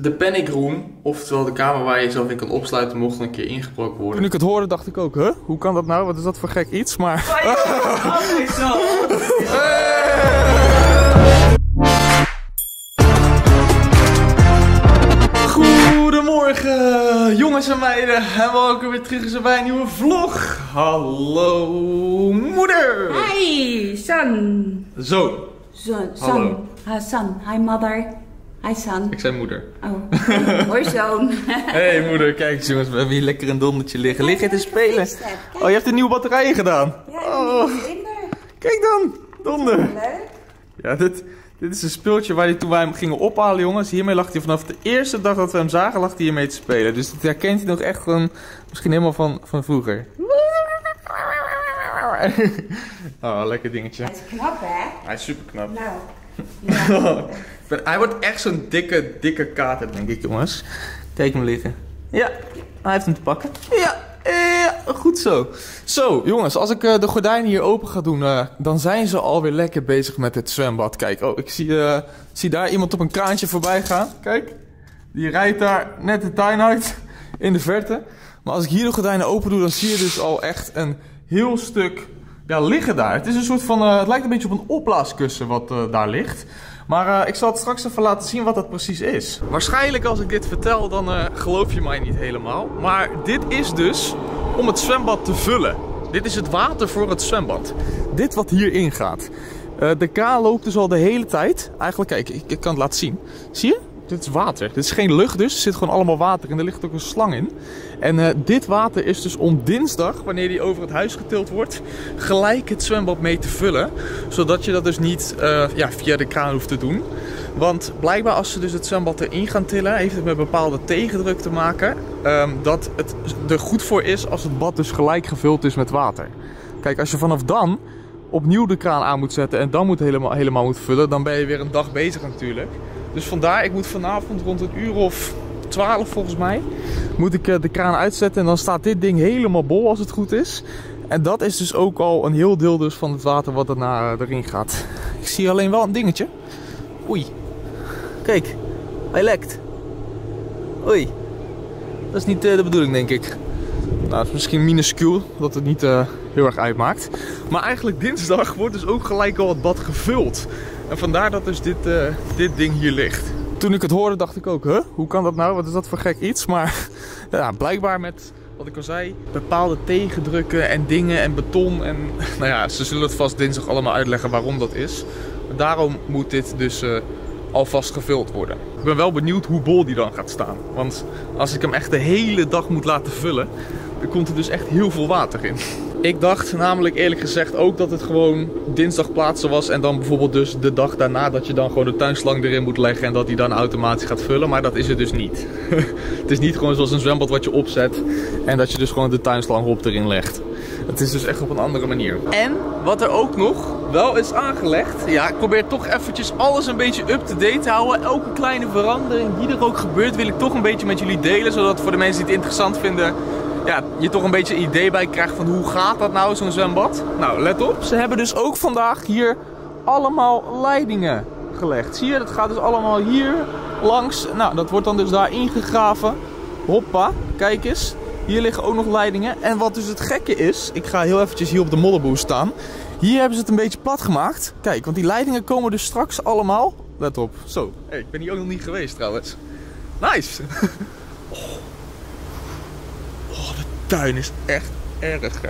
De panic room, oftewel de kamer waar je jezelf in kan opsluiten mocht er een keer ingebroken worden. Toen ik het hoorde dacht ik ook, huh? Hoe kan dat nou? Wat is dat voor gek iets? Maar... Goedemorgen jongens en meiden en welkom weer terug bij een nieuwe vlog. Hallo moeder! Hi son! Zoon. Hallo. Son. Hi mother. Hi son. Ik zei moeder. Oh, hoi zoon. Hey moeder, kijk eens jongens, we hebben hier lekker een dondertje liggen. Lig je te spelen? Oh, je hebt de nieuwe batterijen gedaan. Ja, kijk dan, donder. Leuk. Ja, dit is een speeltje waar toen wij hem gingen ophalen jongens. Hiermee lag hij vanaf de eerste dag dat we hem zagen, lag hij hiermee te spelen. Dus dat herkent hij nog echt gewoon, misschien helemaal van vroeger. Oh, lekker dingetje. Hij is knap hè? Hij is super knap. Nou. Ja. Hij wordt echt zo'n dikke kater, denk ik, jongens. Kijk hem liggen. Ja, hij heeft hem te pakken. Ja, goed zo. Zo, jongens, als ik de gordijnen hier open ga doen, dan zijn ze alweer lekker bezig met het zwembad. Kijk, oh, ik zie daar iemand op een kraantje voorbij gaan. Kijk, die rijdt daar net de tuin uit in de verte. Maar als ik hier de gordijnen open doe, dan zie je dus al echt een heel stuk liggen daar. Het is een soort van, het lijkt een beetje op een opblaaskussen wat daar ligt. Maar ik zal het straks even laten zien wat dat precies is. Waarschijnlijk als ik dit vertel, dan geloof je mij niet helemaal. Maar dit is dus om het zwembad te vullen. Dit is het water voor het zwembad. Dit wat hierin gaat. De kraan loopt dus al de hele tijd. Eigenlijk, kijk, ik kan het laten zien. Zie je? Dit is water. Dit is geen lucht dus. Er zit gewoon allemaal water in. Er ligt ook een slang in. En dit water is dus om dinsdag, wanneer die over het huis getild wordt, gelijk het zwembad mee te vullen. Zodat je dat dus niet via de kraan hoeft te doen. Want blijkbaar als ze dus het zwembad erin gaan tillen, heeft het met bepaalde tegendruk te maken. Dat het er goed voor is als het bad dus gelijk gevuld is met water. Kijk, als je vanaf dan opnieuw de kraan aan moet zetten en dan helemaal moet vullen, dan ben je weer een dag bezig natuurlijk. Dus vandaar, ik moet vanavond rond 12:00 volgens mij, moet ik de kraan uitzetten en dan staat dit ding helemaal bol als het goed is. En dat is dus ook al een heel deel dus van het water wat erin gaat. Ik zie alleen wel een dingetje. Oei. Kijk, hij lekt. Oei. Dat is niet de bedoeling denk ik. Nou, het is misschien minuscuul, dat het niet heel erg uitmaakt. Maar eigenlijk dinsdag wordt dus ook gelijk al het bad gevuld. En vandaar dat dus dit ding hier ligt. Toen ik het hoorde dacht ik ook, huh? Hoe kan dat nou? Wat is dat voor gek iets? Maar ja, blijkbaar met, wat ik al zei, bepaalde tegendrukken en dingen en beton. En nou ja, ze zullen het vast dinsdag allemaal uitleggen waarom dat is. Maar daarom moet dit dus alvast gevuld worden. Ik ben wel benieuwd hoe bol die dan gaat staan. Want als ik hem echt de hele dag moet laten vullen, dan komt er dus echt heel veel water in. Ik dacht namelijk eerlijk gezegd ook dat het gewoon dinsdag plaatsen was. En dan bijvoorbeeld dus de dag daarna dat je dan gewoon de tuinslang erin moet leggen. En dat die dan automatisch gaat vullen. Maar dat is het dus niet. Het is niet gewoon zoals een zwembad wat je opzet. En dat je dus gewoon de tuinslanghop erin legt. Het is dus echt op een andere manier. En wat er ook nog wel is aangelegd. Ja, ik probeer toch eventjes alles een beetje up-to-date te houden. Elke kleine verandering die er ook gebeurt wil ik toch een beetje met jullie delen. Zodat voor de mensen die het interessant vinden, ja, je toch een beetje een idee bij krijgt van hoe gaat dat nou, zo'n zwembad. Nou, let op. Ze hebben dus ook vandaag hier allemaal leidingen gelegd. Zie je, dat gaat dus allemaal hier langs. Nou, dat wordt dan dus daar ingegraven. Hoppa, kijk eens. Hier liggen ook nog leidingen. En wat dus het gekke is, ik ga heel eventjes hier op de modderboel staan. Hier hebben ze het een beetje plat gemaakt. Kijk, want die leidingen komen dus straks allemaal. Let op. Zo, hey, ik ben hier ook nog niet geweest trouwens. Nice. De tuin is echt erg.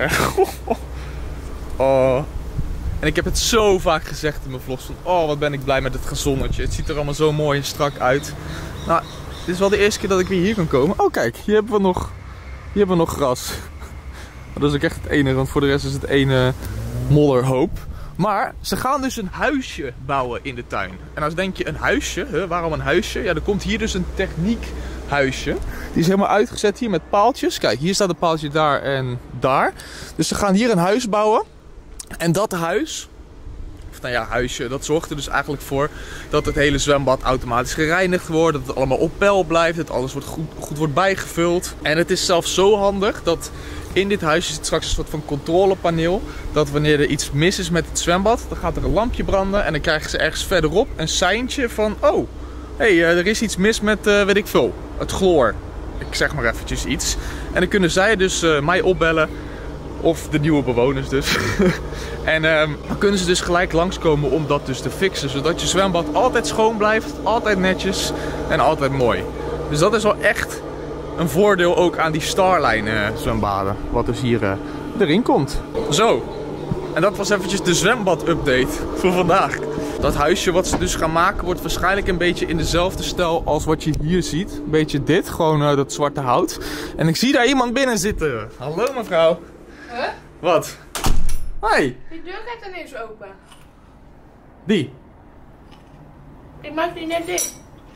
Oh. En ik heb het zo vaak gezegd in mijn vlogs van, oh wat ben ik blij met het gazonnetje. Het ziet er allemaal zo mooi en strak uit. Nou, dit is wel de eerste keer dat ik weer hier kan komen. Oh kijk, hier hebben we nog gras. Dat is ook echt het enige, want voor de rest is het ene modderhoop. Maar ze gaan dus een huisje bouwen in de tuin. En als denk je een huisje, waarom een huisje? Ja, er komt hier dus een techniekhuisje. Die is helemaal uitgezet hier met paaltjes. Kijk, hier staat een paaltje daar en daar. Dus ze gaan hier een huis bouwen. En dat huis, of nou ja, huisje, dat zorgt er dus eigenlijk voor dat het hele zwembad automatisch gereinigd wordt. Dat het allemaal op peil blijft, dat alles goed wordt bijgevuld. En het is zelfs zo handig dat in dit huisje zit straks een soort van controlepaneel. Dat wanneer er iets mis is met het zwembad, dan gaat er een lampje branden. En dan krijgen ze ergens verderop een seintje van, oh, hey, er is iets mis met, weet ik veel, het chloor. Ik zeg maar eventjes iets. En dan kunnen zij dus mij opbellen. Of de nieuwe bewoners dus. En dan kunnen ze dus gelijk langskomen om dat dus te fixen. Zodat je zwembad altijd schoon blijft, altijd netjes en altijd mooi. Dus dat is wel echt een voordeel ook aan die Starline zwembaden. Wat dus hier erin komt. Zo. En dat was eventjes de zwembad update voor vandaag. Dat huisje wat ze dus gaan maken wordt waarschijnlijk een beetje in dezelfde stijl als wat je hier ziet. Een beetje dit, gewoon dat zwarte hout. En ik zie daar iemand binnen zitten. Hallo mevrouw. Huh? Wat? Hoi. Die deur gaat ineens open. Wie? Ik maak die net dicht.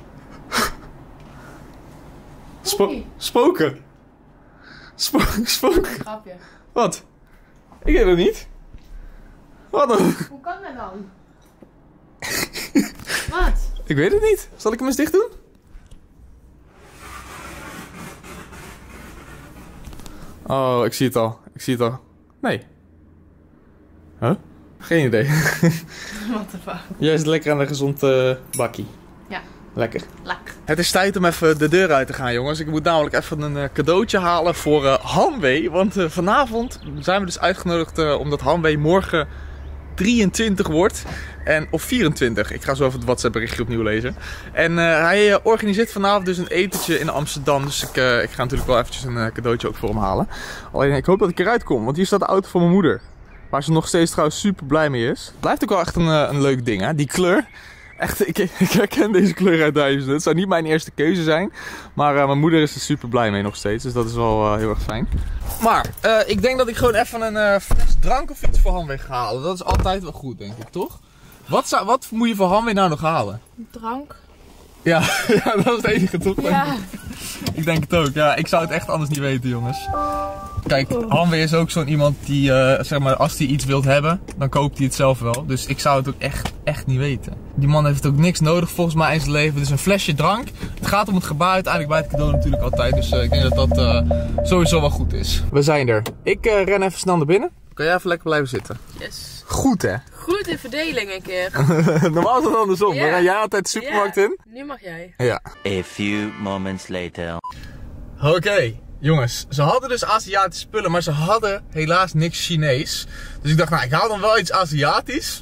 Spoken. Spoken. Grapje. Wat? Ik weet het niet. Wat dan? Hoe kan dat dan? Wat? Ik weet het niet. Zal ik hem eens dicht doen? Oh, ik zie het al. Ik zie het al. Nee. Huh? Geen idee. What the fuck? Jij zit lekker aan een gezond bakkie. Ja. Lekker. Lekker. Het is tijd om even de deur uit te gaan, jongens. Ik moet namelijk even een cadeautje halen voor Hanwee. Want vanavond zijn we dus uitgenodigd omdat Hanwee morgen 23 wordt. Of 24. Ik ga zo even het WhatsApp berichtje opnieuw lezen. En hij organiseert vanavond dus een etentje in Amsterdam. Dus ik ga natuurlijk wel eventjes een cadeautje ook voor hem halen. Alleen ik hoop dat ik eruit kom. Want hier staat de auto van mijn moeder. Waar ze nog steeds trouwens super blij mee is. Het blijft ook wel echt een leuk ding, hè. Die kleur. Echt, ik herken deze kleur uit duizenden. Het zou niet mijn eerste keuze zijn. Maar mijn moeder is er super blij mee nog steeds. Dus dat is wel heel erg fijn. Maar ik denk dat ik gewoon even een fles drank of iets voor Hanwee ga halen. Dat is altijd wel goed, denk ik, toch? Wat moet je voor Hanwee nou nog halen? Drank. Ja, ja, dat is het enige, toch? Ja. Ik denk het ook. Ja, ik zou het echt anders niet weten, jongens. Kijk, Hanwee is ook zo'n iemand die, zeg maar, als hij iets wilt hebben, dan koopt hij het zelf wel. Dus ik zou het ook echt niet weten. Die man heeft ook niks nodig volgens mij in zijn leven. Dus een flesje drank. Het gaat om het gebaar uiteindelijk bij het cadeau natuurlijk altijd. Dus ik denk dat dat sowieso wel goed is. We zijn er. Ik ren even snel naar binnen. Kan jij even lekker blijven zitten? Yes. Goed, hè? Goed in verdeling een keer. Normaal is het andersom. Ja. Dan ga jij altijd de supermarkt in. Nu mag jij. Ja. A few moments later. Oké, jongens. Ze hadden dus Aziatische spullen, maar ze hadden helaas niks Chinees. Dus ik dacht, nou, ik haal dan wel iets Aziatisch.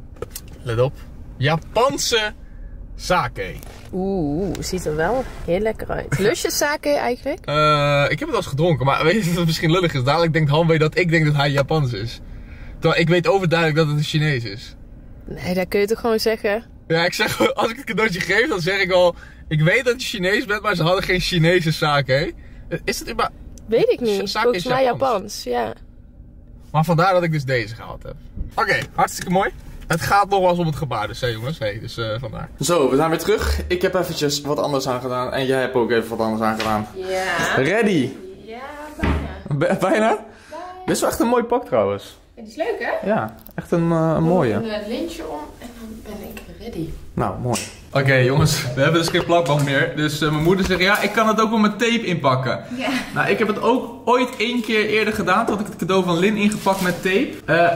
Let op. Japanse sake. Oeh, ziet er wel heel lekker uit. Lust je sake eigenlijk? Ik heb het al eens gedronken, maar weet je dat het misschien lullig is? Dadelijk denkt Hanwee dat ik denk dat hij Japans is. Terwijl ik weet overduidelijk dat het een Chinees is. Nee, dat kun je toch gewoon zeggen? Ja, ik zeg gewoon, als ik het cadeautje geef, dan zeg ik al... Ik weet dat je Chinees bent, maar ze hadden geen Chinese sake. Is het überhaupt... Weet ik niet. Sake Volgens is mij Japans. Japans, ja. Maar vandaar dat ik dus deze gehaald heb. Oké, hartstikke mooi. Het gaat nog wel eens om het gebaar, dus hè jongens. Hey, dus vandaar. Zo, we zijn weer terug. Ik heb eventjes wat anders aangedaan. En jij hebt ook even wat anders aangedaan. Ja. Ready. Ja, bijna. Bijna? Dit is wel echt een mooi pak trouwens. Het is leuk, hè? Ja, echt een mooie. Een lintje om en dan ben ik ready. Nou, mooi. Oké, jongens, we hebben dus geen plakband meer. Dus mijn moeder zegt, ja, ik kan het ook wel met tape inpakken. Ja. Nou, ik heb het ook ooit 1 keer eerder gedaan. Toen had ik het cadeau van Lin ingepakt met tape.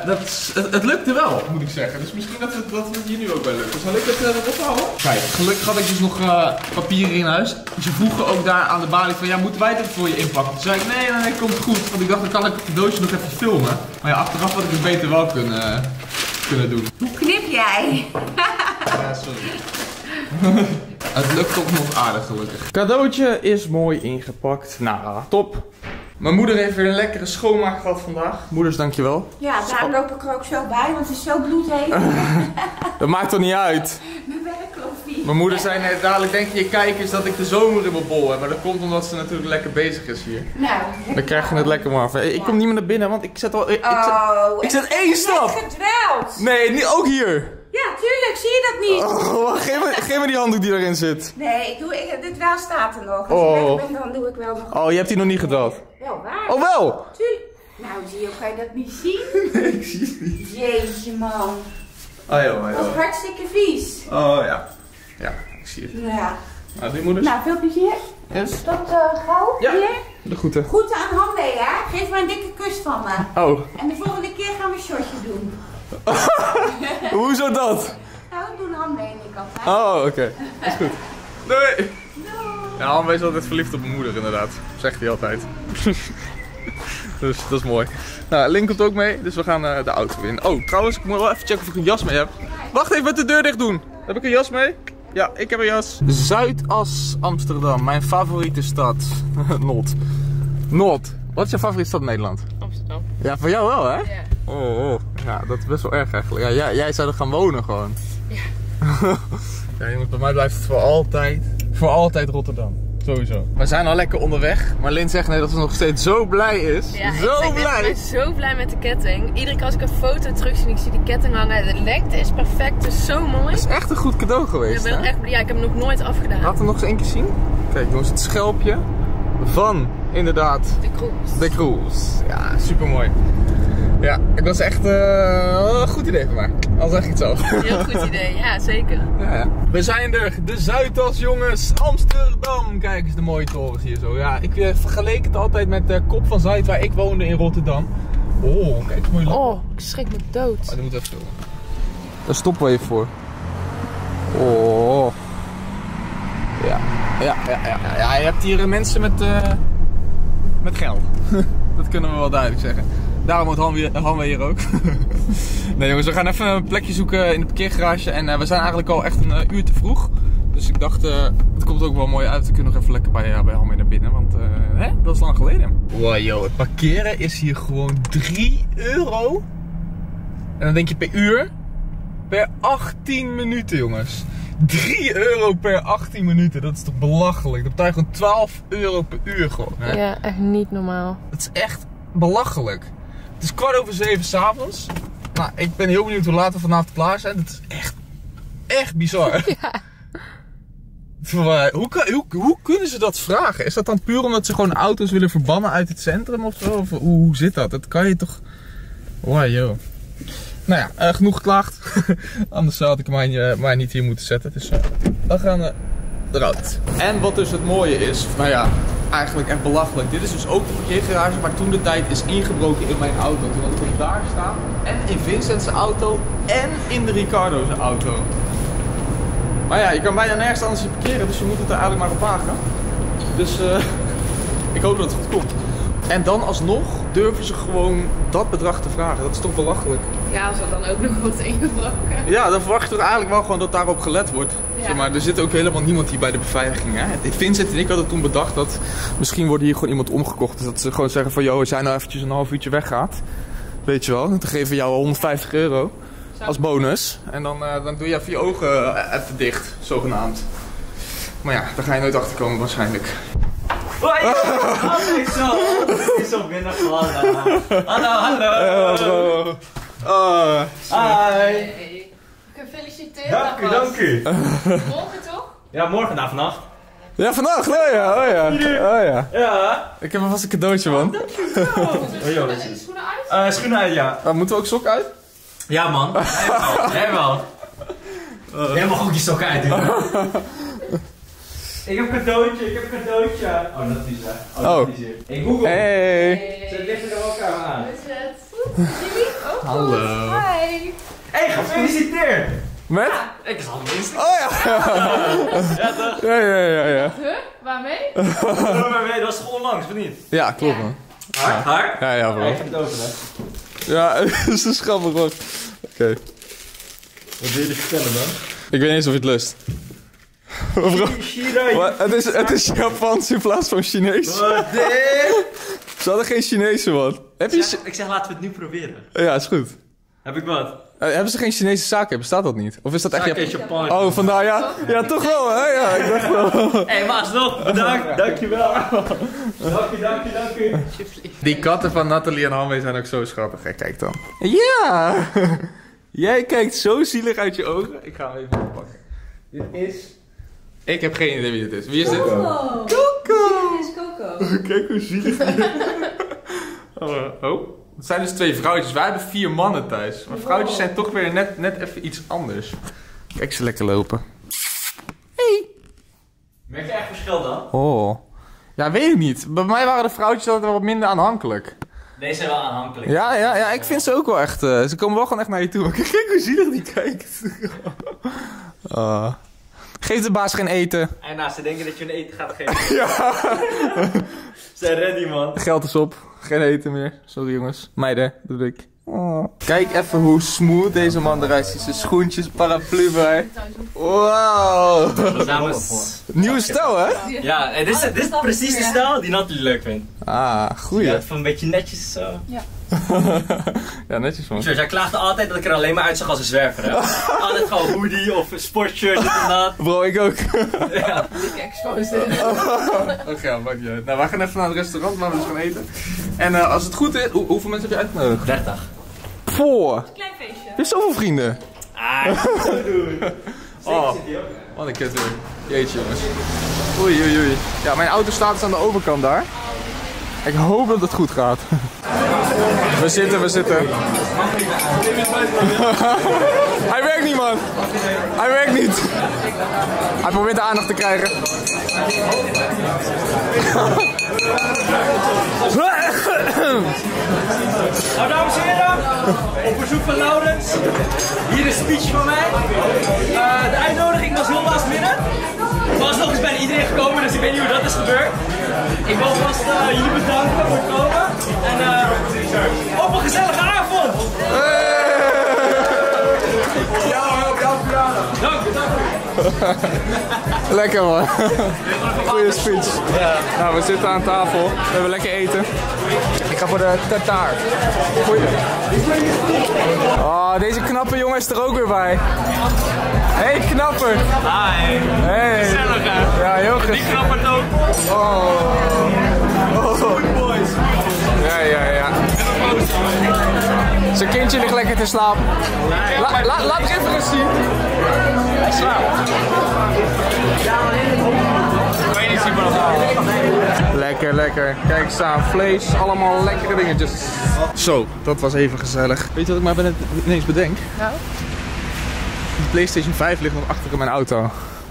Het lukte wel, moet ik zeggen. Dus misschien dat het hier nu ook wel lukt. Dus zal ik het ophouden? Kijk, gelukkig had ik dus nog papieren in huis. Ze vroegen ook daar aan de balie van, ja, moeten wij het voor je inpakken? Toen zei ik, nee, komt goed. Want ik dacht, dan kan ik het cadeautje nog even filmen. Maar ja, achteraf had ik het beter wel kunnen doen. Hoe knip jij? Ja, sorry. Het lukt toch nog aardig gelukkig. Cadeautje is mooi ingepakt. Nou, top. Mijn moeder heeft weer een lekkere schoonmaak gehad vandaag. Moeders, dankjewel. Ja, daar loop ik er ook zo bij, want het is zo bloedheet. Dat maakt toch niet uit. Mijn werkkloffie. Mijn moeder zei net, dadelijk denk je kijkers dat ik de zomer in mijn bol heb. Maar dat komt omdat ze natuurlijk lekker bezig is hier. Nou, Dan krijg je het lekker maar af. Ik kom niet meer naar binnen, want ik zet al... Ik zet 1 stap. Gedweld. Nee, ook hier. Ja, tuurlijk, zie je dat niet? Oh, geef me die handdoek die erin zit. Nee, dit wel staat er nog. Als Oh. ik weg ben, dan doe ik wel nog. Oh, je hebt die nog niet gedwaald. Wel waar. Oh, wel? Tuurlijk. Nou, zie je, kan je dat niet zien? Nee, ik zie het niet. Jeetje, man. Oh joh, Dat is hartstikke vies. Oh ja. Ja, ik zie het. Ja. Nou, die moeders. Nou, veel plezier. Yes. Tot gauw. Ja. Hier. De groeten. Groeten aan Hanwee, hè. Geef me een dikke kus van me. Oh, En de volgende keer gaan we een shotje doen. hoezo dat? Nou, dat doen Hanwee en ik altijd. Oh, oké. Dat is goed. Doei! Ja, Hanwee is altijd verliefd op mijn moeder inderdaad. Zegt hij altijd. Dus dat is mooi. Nou, Link komt ook mee, dus we gaan de auto in. Oh, trouwens, ik moet wel even checken of ik een jas mee heb. Wacht even met de deur dicht doen. Heb ik een jas mee? Ja, ik heb een jas. Zuidas Amsterdam, mijn favoriete stad. Not. Wat is jouw favoriete stad in Nederland? Amsterdam. Ja, voor jou wel, hè? Ja. Oh. Ja, dat is best wel erg eigenlijk. Ja, jij zou er gaan wonen gewoon. Ja. Ja, jongens, bij mij blijft het voor altijd Rotterdam. Sowieso. We zijn al lekker onderweg. Maar Lin zegt net dat ze nog steeds zo blij is. Ja, zo blij! Ik ben zo blij met de ketting. Iedere keer als ik een foto terug zie en ik zie die ketting hangen, de lengte is perfect, het is zo mooi. Het is echt een goed cadeau geweest. Ik heb hem nog nooit afgedaan. Laten we nog eens één keer zien. Kijk jongens, het schelpje van inderdaad de Cruise. Ja, super mooi. Ja, ik was echt een goed idee van mij. Al zeg ik het zelf. Heel goed idee, ja zeker. Ja. We zijn er, de Zuidas jongens, Amsterdam. Kijk eens de mooie torens hier zo. Ja, ik vergeleek het altijd met de Kop van Zuid waar ik woonde in Rotterdam. Oh, kijk eens mooi land. Oh, ik schrik me dood. Oh, die moet even filmen. Daar stoppen we even voor. Oh. Ja, je hebt hier mensen met geld. Dat kunnen we wel duidelijk zeggen. Daarom moet Hanwee hier ook. Nee jongens, we gaan even een plekje zoeken in de parkeergarage. En we zijn eigenlijk al echt een uur te vroeg. Dus ik dacht, het komt ook wel mooi uit. We kunnen nog even lekker bij Hanwee naar binnen. Want dat is lang geleden. Wow joh, het parkeren is hier gewoon 3 euro. En dan denk je per uur. Per 18 minuten jongens. 3 euro per 18 minuten. Dat is toch belachelijk. Dan betaal je gewoon 12 euro per uur gewoon. Hè? Ja, echt niet normaal. Het is echt belachelijk. Het is 7:15 s'avonds. Nou, ik ben heel benieuwd hoe laat we vanavond klaar zijn. Het is echt bizar. Ja. Hoe kunnen ze dat vragen? Is dat dan puur omdat ze gewoon auto's willen verbannen uit het centrum of zo? Of hoe zit dat? Dat kan je toch... Wow, joh. Nou ja, genoeg geklaagd. Anders had ik mij niet hier moeten zetten. Dus dan gaan we eruit. En wat dus het mooie is, nou ja, eigenlijk echt belachelijk. Dit is dus ook de parkeergarage waar toen de tijd is ingebroken in mijn auto. Toen had ik hem daar staan. En in Vincent's auto. En in de Ricardo's auto. Maar ja, je kan bijna nergens anders parkeren. Dus je moet het er eigenlijk maar op wagen. Dus ik hoop dat het goed komt. En dan alsnog durven ze gewoon dat bedrag te vragen. Dat is toch belachelijk? Ja, als er dan ook nog wordt ingebroken. Ja, dan verwacht je toch eigenlijk wel gewoon dat daarop gelet wordt. Ja. Zeg maar, er zit ook helemaal niemand hier bij de beveiliging. Hè? Vincent en ik hadden toen bedacht dat misschien wordt hier gewoon iemand omgekocht. Dus dat ze gewoon zeggen van, joh, als jij nou eventjes een half uurtje weggaat. Weet je wel, dan geven we jou 150 euro als bonus. En dan doe je even je ogen even dicht, zogenaamd. Maar ja, daar ga je nooit achter komen waarschijnlijk. Hoi! Is zo binnengevallen. Hallo. Hi. Gefeliciteerd. Dank u. Morgen toch? Ja, morgen na vannacht. Ja, vandaag. Oh ja. Ja. Ik heb alvast een cadeautje, man. Schoenen uit? Schoenen uit, ja. Moeten we ook sokken uit? Ja, man. Jij wel. Jij mag ook je sokken uit doen. Ik heb een cadeautje. Oh, dat is er. Oh. Dat is hier. Hey, Google. Hey. Zet licht er ook aan. Jimmy? Oh, Hallo. Hi. Hey, gefeliciteerd. Met? Ik is al minstens. Oh ja. Ja, toch? Ja. Huh? Waarmee? Maar dat is toch onlangs, of niet? Ja, klopt man. Hard? Ja, bro. Ik heb het over, hè. Ja, dat is grappig hoor. Oké. Wat wil je vertellen dan? Ik weet niet eens of je het lust. Wat? Het is Japans in plaats van Chinees. Wat? Ze hadden geen Chinese man. Heb je... Ik zeg, laten we het nu proberen. Ja, is goed. Heb ik wat? Hebben ze geen Chinese sake? Bestaat dat niet? Of is dat echt Sake is Japans. Oh, vandaar ja. Ja, toch wel hè? Ja, ik dacht wel. Hé, maar alsnog, bedankt. Dankjewel. Dank u. Die katten van Nathalie en Hanwee zijn ook zo schattig. Hè? Kijk dan. Ja! Jij kijkt zo zielig uit je ogen. Ik ga hem even oppakken. Dit is... Ik heb geen idee wie dit is. Wie is dit? Coco. Coco! Dit is Coco. Kijk hoe zielig die Oh. Het zijn dus 2 vrouwtjes. Wij hebben 4 mannen thuis. Maar vrouwtjes zijn toch weer net even iets anders. Kijk ze lekker lopen. Hey! Merk je echt verschil dan? Oh. Ja, weet ik niet. Bij mij waren de vrouwtjes altijd wel wat minder aanhankelijk. Deze zijn wel aanhankelijk. Ja, ik vind ze ook wel echt... ze komen wel gewoon echt naar je toe. Kijk hoe zielig die kijkt. Geef de baas geen eten. En nou, ze denken dat je een eten gaat geven. Ja. Ze zijn ready, man. Geld is op. Geen eten meer. Sorry jongens. Meiden, dat doe ik. Oh. Kijk even hoe smooth deze man eruit ziet. Zijn schoentjes, paraplu bij. Wow. Nieuwe stijl, hè? Ja, en dit is precies de stijl die Nathalie leuk vindt. Ah, goeie. Ja, van een beetje netjes zo. Ja, netjes man. Jij klaagde altijd dat ik er alleen maar uitzag als een zwerver, hè? Altijd gewoon hoodie of een sportshirt, dit en dat. Bro, ik ook. Ja. Ik exposed. Oké, maakt niet uit. Nou, wij gaan even naar het restaurant waar we dus gaan eten. En als het goed is, hoeveel mensen heb je uitgenodigd? 30. Voor. Klein feestje. Je hebt zoveel vrienden. Ah, zo doen. Oh, wat een kut weer. Jeetje jongens. Oei, oei, oei. Ja, mijn auto staat dus aan de overkant daar. Ik hoop dat het goed gaat. We zitten. Hij werkt niet, man. Hij werkt niet. Hij probeert de aandacht te krijgen. Nou, dames en heren, op verzoek van Laurens, hier een speech van mij. De uitnodiging was heel last minute. Er was nog eens bijna iedereen gekomen, dus ik weet niet hoe dat is gebeurd. Ik wil vast jullie bedanken voor het komen. En op een gezellige avond! Dank u. Lekker man. Goeie speech. Ja. Nou, we zitten aan tafel. We hebben lekker eten. Ik ga voor de tartaar. Goeie. Oh, deze knappe jongen is er ook weer bij. Hey knapper. Hi. Hey. Gezellig hè? Ja, heel gezellig. Die knappert ook. Oh. Good boys. Ja. Zijn kindje ligt lekker te slapen. Laat het even eens zien. Hij slaapt. Lekker. Kijk eens aan, vlees, allemaal lekkere dingetjes. Zo, dat was even gezellig. Weet je wat ik mij ineens bedenk? Nou? De PlayStation 5 ligt nog achter in mijn auto.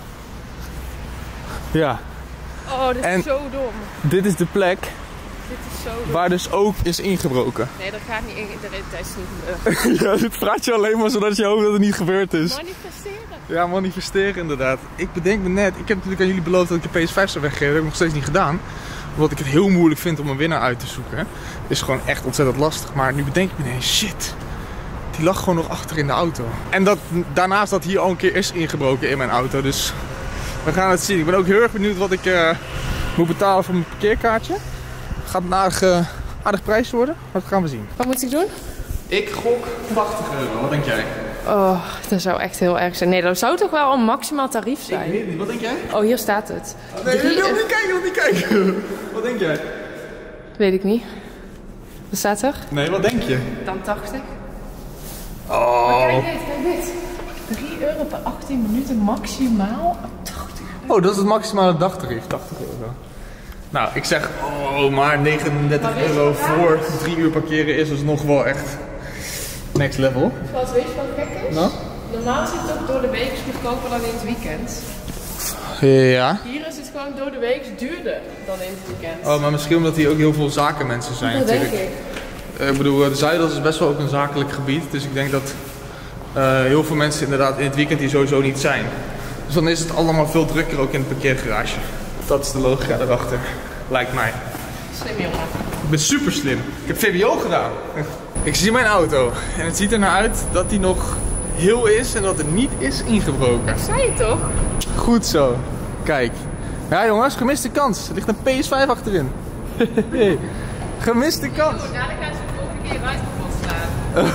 Ja. Oh, dit is zo dom. Dit is de plek Dit is zo dom. waar dus ook is ingebroken. Nee, dat gaat niet in. Dat is niet gebeurd. Ja, dit praat je alleen maar zodat je hoopt dat het niet gebeurd is. Manifesteren. Ja, manifesteren inderdaad. Ik bedenk me net, ik heb natuurlijk aan jullie beloofd dat ik de PS5 zou weggeven. Dat heb ik nog steeds niet gedaan. Omdat ik het heel moeilijk vind om een winnaar uit te zoeken. Het is gewoon echt ontzettend lastig. Maar nu bedenk ik me ineens, shit. Die lag gewoon nog achter in de auto. En daarnaast dat hier al een keer is ingebroken in mijn auto. Dus we gaan het zien. Ik ben ook heel erg benieuwd wat ik moet betalen voor mijn parkeerkaartje. Gaat een aardig prijsje worden. Maar dat gaan we zien. Wat moet ik doen? Ik gok 80 euro. Wat denk jij? Oh, dat zou echt heel erg zijn. Nee, dat zou toch wel een maximaal tarief zijn? Ik weet niet. Wat denk jij? Oh, hier staat het. Nee, je wilt niet kijken. Wat denk jij? Weet ik niet. Wat staat er? Nee, wat denk je? Dan 80. Oh. Kijk dit. 3 euro per 18 minuten maximaal. 80 euro. Oh, dat is het maximale dagtarief. 80 euro. Nou, ik zeg, maar 39 euro voor 3 uur parkeren is dus nog wel echt next level. Wat weet je wat gek is? Nou? Normaal zit het ook door de week goedkoper dan in het weekend. Ja. Hier is het gewoon door de week duurder dan in het weekend. Oh, maar misschien omdat hier ook heel veel zakenmensen zijn Dat natuurlijk. denk ik. Ik bedoel, de Zuidels is best wel ook een zakelijk gebied. Dus ik denk dat heel veel mensen inderdaad in het weekend hier sowieso niet zijn. Dus dan is het allemaal veel drukker ook in het parkeergarage. Dat is de logica erachter, lijkt mij. Slim jongen. Ik ben super slim. Ik heb VWO gedaan. Ik zie mijn auto en het ziet er naar uit dat die nog heel is en dat het niet is ingebroken. Zei je toch? Goed zo. Kijk. Ja jongens, gemiste kans. Er ligt een PS5 achterin. Gemiste kans. Dadelijk gaan ze de volgende keer uit kapot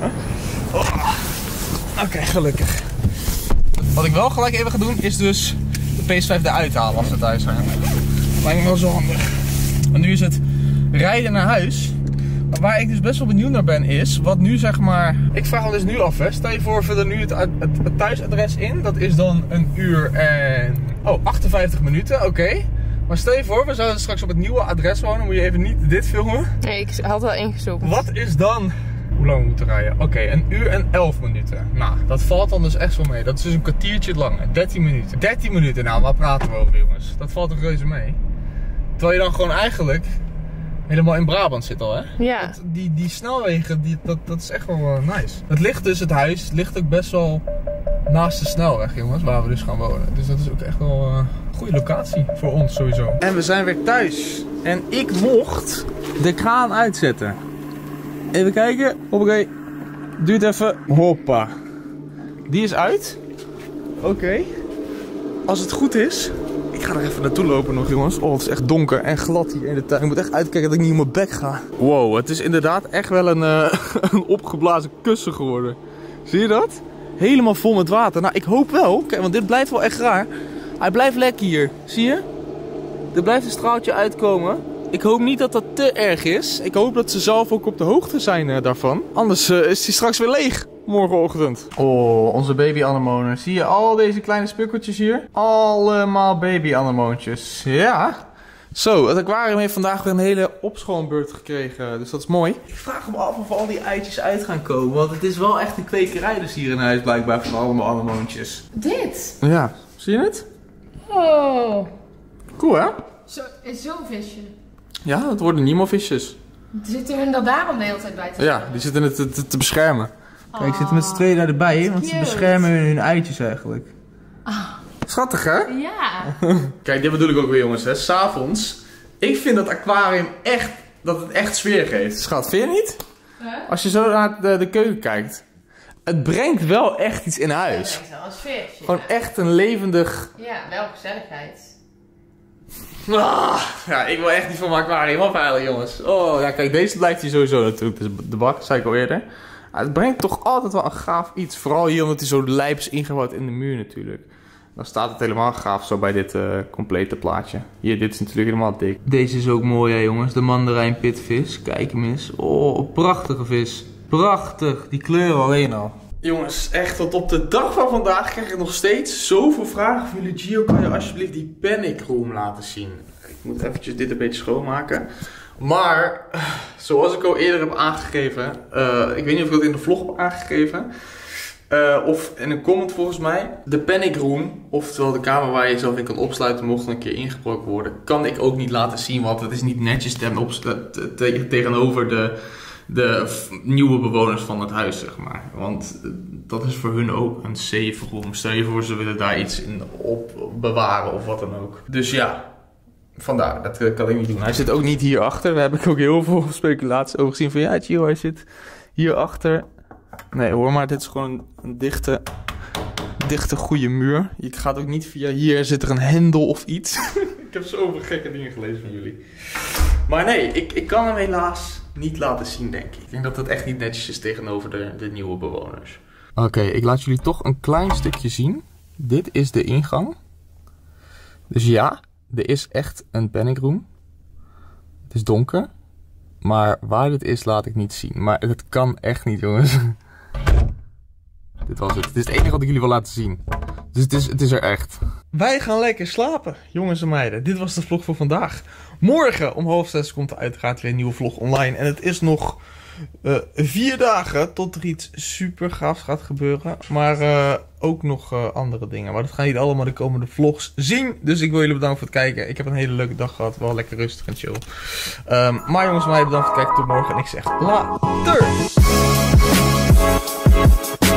slaan. Oké, gelukkig. Wat ik wel gelijk even ga doen is dus de PS5 eruit halen als we thuis zijn. Lijkt me wel zo handig. Want nu is het rijden naar huis. Maar waar ik dus best wel benieuwd naar ben is, wat nu zeg maar... Ik vraag me dus nu af, hè. Stel je voor, we vullen nu het thuisadres in. Dat is dan 1 uur en... 58 minuten, oké. Maar stel je voor, we zouden straks op het nieuwe adres wonen. Moet je even niet dit filmen. Nee, ik had wel ingezoomd. Wat is dan... Hoe lang we moeten rijden? Oké, 1 uur en 11 minuten. Nou, dat valt dan dus echt wel mee. Dat is dus een kwartiertje lang. 13 minuten. 13 minuten, nou, waar praten we over, jongens? Dat valt toch reuze mee? Terwijl je dan gewoon eigenlijk helemaal in Brabant zit al, hè? Ja. Die snelwegen, dat is echt wel nice. Het ligt dus, het huis ligt ook best wel naast de snelweg, jongens, waar we dus gaan wonen. Dus dat is ook echt wel een goede locatie voor ons sowieso. En we zijn weer thuis. En ik mocht de kraan uitzetten. Even kijken. Hoppakee. Duurt even. Hoppa. Die is uit. Oké. Als het goed is. Ik ga er even naartoe lopen nog, jongens. Oh, het is echt donker en glad hier in de tuin. Ik moet echt uitkijken dat ik niet op mijn bek ga. Wow, het is inderdaad echt wel een opgeblazen kussen geworden. Zie je dat? Helemaal vol met water. Nou, ik hoop wel. Kijk, want dit blijft wel echt raar. Hij blijft lekker hier. Zie je? Er blijft een straaltje uitkomen. Ik hoop niet dat dat te erg is. Ik hoop dat ze zelf ook op de hoogte zijn daarvan. Anders is hij straks weer leeg. Morgenochtend. Oh, onze baby-anemonen. Zie je al deze kleine spukkeltjes hier? Allemaal baby-anemoontjes. Ja. Zo, het aquarium heeft vandaag weer een hele opschoonbeurt gekregen. Dus dat is mooi. Ik vraag me af of al die eitjes uit gaan komen. Want het is wel echt een kwekerij dus hier in huis blijkbaar van allemaal anemoontjes. Dit? Ja, zie je het? Oh. Cool, hè? Zo, is zo'n visje. Ja, dat worden Nemo-visjes. Zitten hun er daarom de hele tijd bij te Ja, die zitten het te beschermen. Kijk, zitten met z'n tweeën erbij, want ze beschermen hun eitjes eigenlijk. Schattig, hè? Ja. Kijk, dit bedoel ik ook weer, jongens, hè. 's Avonds. Ik vind dat aquarium echt, dat het echt sfeer geeft. Schat, vind je niet? Als je zo naar de keuken kijkt. Het brengt wel echt iets in huis. Het brengt wel een sfeertje. Gewoon echt een levendig... Ja, wel gezelligheid. Ja, ik wil echt niet van mijn aquarium afhalen, jongens. Oh, ja, kijk, deze blijft hier sowieso natuurlijk. Dus de bak, zei ik al eerder. Maar het brengt toch altijd wel een gaaf iets. Vooral hier omdat hij zo lijp is ingebouwd in de muur natuurlijk. Dan staat het helemaal gaaf zo bij dit complete plaatje. Hier, dit is natuurlijk helemaal dik. Deze is ook mooi, hè, jongens. De mandarijnpitvis. Kijk hem eens. Oh, prachtige vis. Prachtig. Die kleuren alleen al. Jongens, echt tot op de dag van vandaag krijg ik nog steeds zoveel vragen van jullie. Gio, kan je alsjeblieft die panic room laten zien? Ik moet eventjes dit een beetje schoonmaken. Maar, zoals ik al eerder heb aangegeven, ik weet niet of ik dat in de vlog heb aangegeven, of in een comment volgens mij, de panic room, oftewel de kamer waar je jezelf in kan opsluiten mocht er een keer ingebroken worden, kan ik ook niet laten zien, want het is niet netjes tegenover de nieuwe bewoners van het huis, zeg maar. Want dat is voor hun ook een safe room. Stel je voor, ze willen daar iets in op bewaren of wat dan ook. Dus ja, vandaar, dat kan ik niet doen. Hij zit ook niet hierachter. Daar heb ik ook heel veel speculaties over gezien. Van ja, Gio, hij zit hierachter. Nee hoor, maar dit is gewoon een dichte goede muur. Je gaat ook niet via hier zit er een hendel of iets. Ik heb zoveel gekke dingen gelezen van jullie. Maar nee, ik kan hem helaas niet laten zien, denk ik. Ik denk dat het echt niet netjes is tegenover de nieuwe bewoners. Oké, ik laat jullie toch een klein stukje zien. Dit is de ingang. Dus ja, er is echt een panic room. Het is donker. Maar waar dit is, laat ik niet zien. Maar het kan echt niet, jongens. Dit was het. Het is het enige wat ik jullie wil laten zien. Dus het is er echt. Wij gaan lekker slapen, jongens en meiden. Dit was de vlog voor vandaag. Morgen om 5:30 komt er uiteraard weer een nieuwe vlog online. En het is nog 4 dagen tot er iets super gaafs gaat gebeuren. Maar ook nog andere dingen. Maar dat gaan jullie allemaal de komende vlogs zien. Dus ik wil jullie bedanken voor het kijken. Ik heb een hele leuke dag gehad. Wel lekker rustig en chill. Maar jongens en meiden, bedankt voor het kijken. Tot morgen. En ik zeg later.